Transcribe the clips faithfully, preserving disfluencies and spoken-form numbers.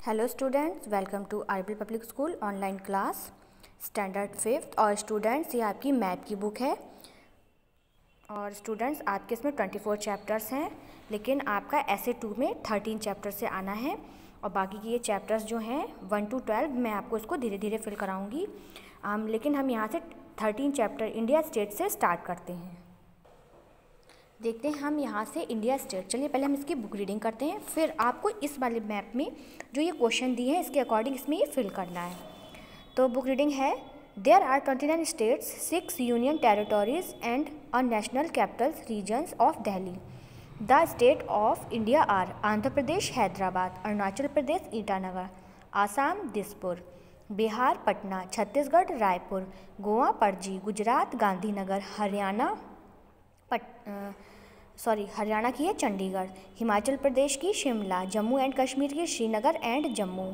Hello students, welcome to Arabi public school online class standard fifth. और students, ये आपकी math की बुक है। और स्टूडेंट्स, आपके इसमें ट्वेंटी फोर चैप्टर्स हैं, लेकिन आपका ऐसे टू में थर्टीन चैप्टर से आना है। और बाकी के ये चैप्टर्स जो हैं वन टू ट्वेल्व मैं आपको इसको धीरे धीरे फिल कराऊंगी। हम लेकिन हम यहाँ से थर्टीन चैप्टर इंडिया स्टेट से स्टार्ट करते हैं। देखते हैं हम यहाँ से इंडिया स्टेट। चलिए पहले हम इसकी बुक रीडिंग करते हैं, फिर आपको इस वाले मैप में जो ये क्वेश्चन दिए हैं इसके अकॉर्डिंग इसमें ये फिल करना है। तो बुक रीडिंग है, there are twenty nine states, six union territories and a national capitals regions of Delhi. The state of India are Andhra Pradesh Hyderabad, Arunachal Pradesh Itanagar, Assam Dispur, Bihar Patna, Chhattisgarh Raipur, Goa Panaji, Gujarat Gandhinagar, Haryana पट सॉरी हरियाणा की है चंडीगढ़, हिमाचल प्रदेश की शिमला, जम्मू एंड कश्मीर की श्रीनगर एंड जम्मू,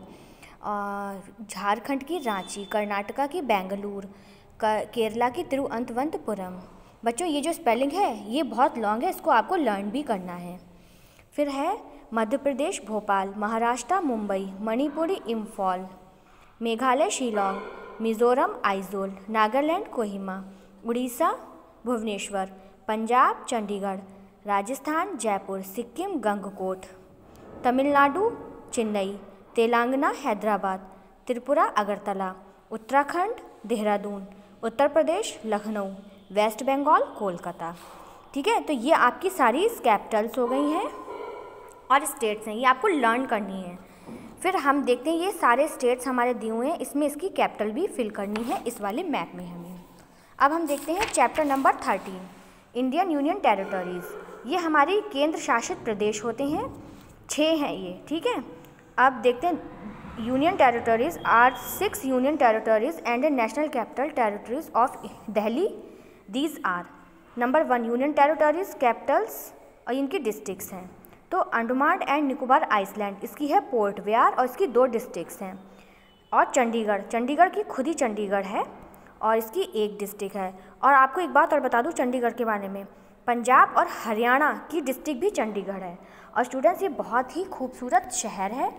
झारखंड की रांची, कर्नाटका की बेंगलुरु, केरला की तिरुवनंतपुरम। बच्चों, ये जो स्पेलिंग है ये बहुत लॉन्ग है, इसको आपको लर्न भी करना है। फिर है मध्य प्रदेश भोपाल, महाराष्ट्र मुंबई, मणिपुरी इम्फॉल, मेघालय शिलोंग, मिजोरम आइजोल, नागालैंड कोहिमा, उड़ीसा भुवनेश्वर, पंजाब चंडीगढ़, राजस्थान जयपुर, सिक्किम गंगकोट, तमिलनाडु चेन्नई, तेलंगाना हैदराबाद, त्रिपुरा अगरतला, उत्तराखंड देहरादून, उत्तर प्रदेश लखनऊ, वेस्ट बंगाल कोलकाता। ठीक है, तो ये आपकी सारी कैपिटल्स हो गई हैं और स्टेट्स हैं, ये आपको लर्न करनी है। फिर हम देखते हैं ये सारे स्टेट्स हमारे दिए हुए हैं, इसमें इसकी कैपिटल भी फिल करनी है इस वाले मैप में हमें। अब हम देखते हैं chapter number thirteen, Indian union territories. ये हमारी केंद्र शासित प्रदेश होते हैं, छः हैं ये। ठीक है, अब देखते हैं union territories are six union territories and national capital territories of Delhi. These are number one union territories capitals और इनकी डिस्ट्रिक्ट्स हैं। तो अंडमान एंड निकोबार आइसलैंड, इसकी है पोर्ट ब्लेयर और इसकी दो डिस्ट्रिक्ट्स हैं। और चंडीगढ़, चंडीगढ़ की खुद ही चंडीगढ़ है और इसकी एक डिस्ट्रिक्ट है। और आपको एक बात और बता दूं चंडीगढ़ के बारे में, पंजाब और हरियाणा की डिस्ट्रिक्ट भी चंडीगढ़ है। और स्टूडेंट्स, ये बहुत ही खूबसूरत शहर है।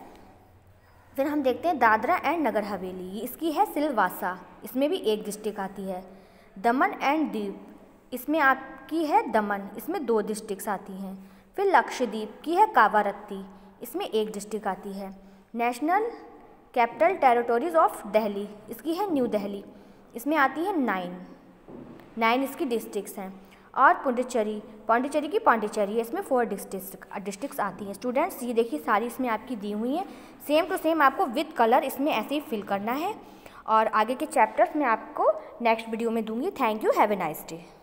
फिर हम देखते हैं दादरा एंड नगर हवेली, इसकी है सिलवासा, इसमें भी एक डिस्ट्रिक्ट आती है। दमन एंड दीव, इसमें आपकी है दमन, इसमें दो डिस्ट्रिक्ट्स आती हैं। फिर लक्षद्वीप की है कावारत्ती, इसमें एक डिस्ट्रिक्ट आती है। National capital territories of Delhi, इसकी है न्यू दिल्ली, इसमें आती है नाइन नाइन इसकी डिस्ट्रिक्ट्स हैं। और पुडुचेरी, पौंडीचेरी की पौंडीचेरी है, इसमें फोर डिस्ट्रिक्ट डिस्ट्रिक्ट्स आती हैं। स्टूडेंट्स, ये देखिए सारी इसमें आपकी दी हुई हैं, सेम टू सेम आपको विद कलर इसमें ऐसे ही फिल करना है। और आगे के चैप्टर्स मैं आपको नेक्स्ट वीडियो में दूंगी। Thank you, have a nice day.